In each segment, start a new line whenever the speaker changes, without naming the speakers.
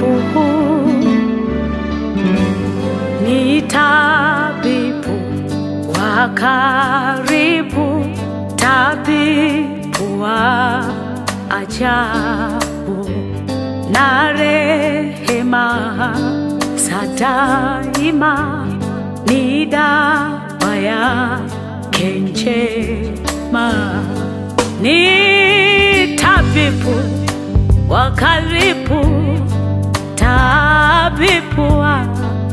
ni tabibu wa karibu, tabibu wa ajabu, na rehema za daima, ni dawa yake njema. Ni tabibu wa karibu, tabibu wa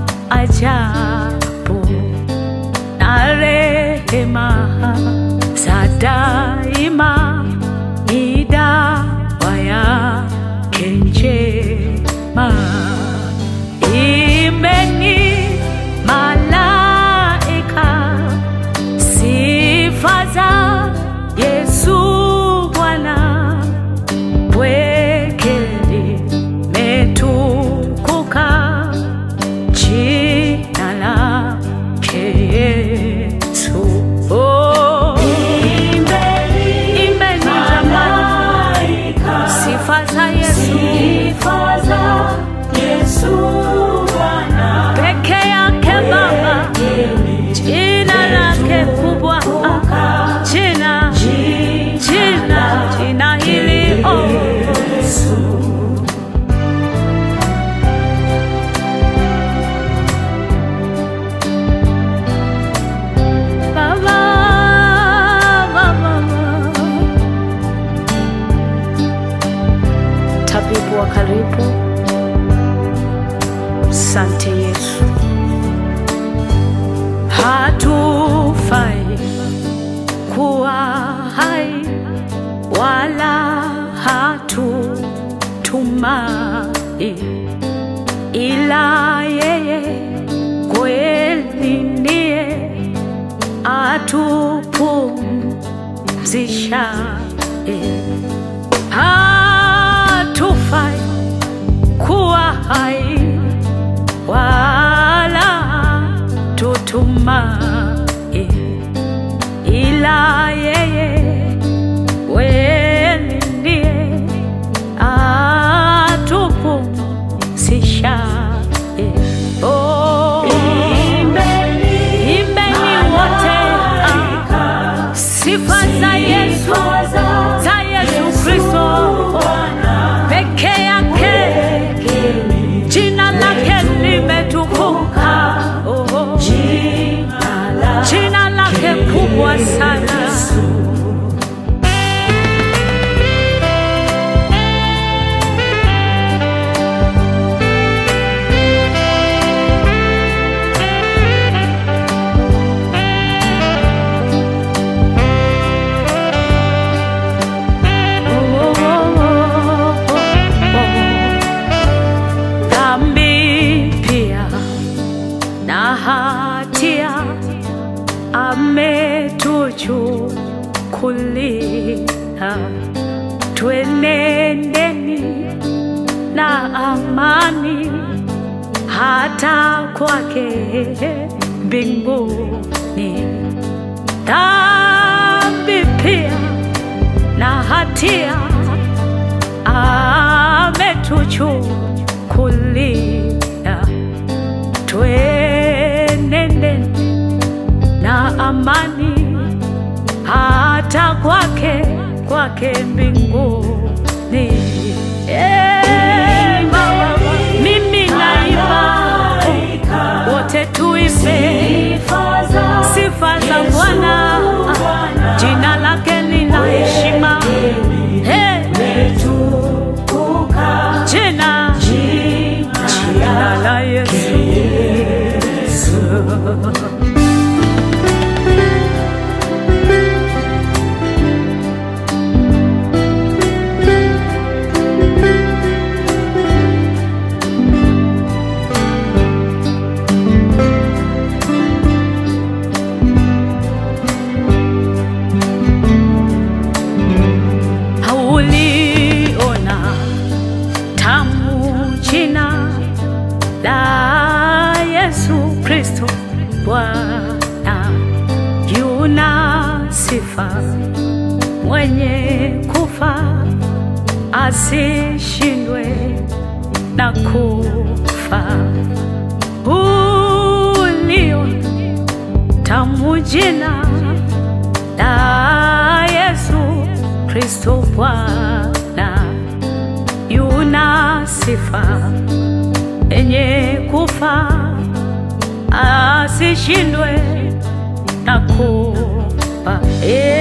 ajabu, na rehema za daima, ni dawa yake njema. Imbeni malaika sifa za Yesu Bwana, pweke limetukuka jina lake Yesu. Oh, imbeni malaika sifa za Yesu, Bwana, peke yake Baba, jina lake kubwa, jina hili, oh Yesu. Baba, tabibu wa karibu, asante Yesu. Hatufai kuwa hai wala hatutumai, ila yeye kweli ndiye atupumzishaye. Hatufai kuwa hai wala tutumai, ila yeye kweli ndiye atupumzishaye. Oh, imbeni wote sifa za Yesu, za Yesu Kristo, peke yake jina lake limetukuka, oh, jina lake kubwa sana. Ametuchukulia, twenendeni na amani hata kwake mbinguni. Dhambi pia na hatia ametuchukulia, twenendeni na amani hata kwake mbinguni. Mimi naimba, wote tuimbe sifa za Bwana, jina lake lina heshima, jina la Yesu. Bwana yuna sifa, mwenye kufa asishindwe na kufa. Ulio tamu jina la Yesu Kristo Bwana, yuna sifa enye kufa, asishindwe na kufa.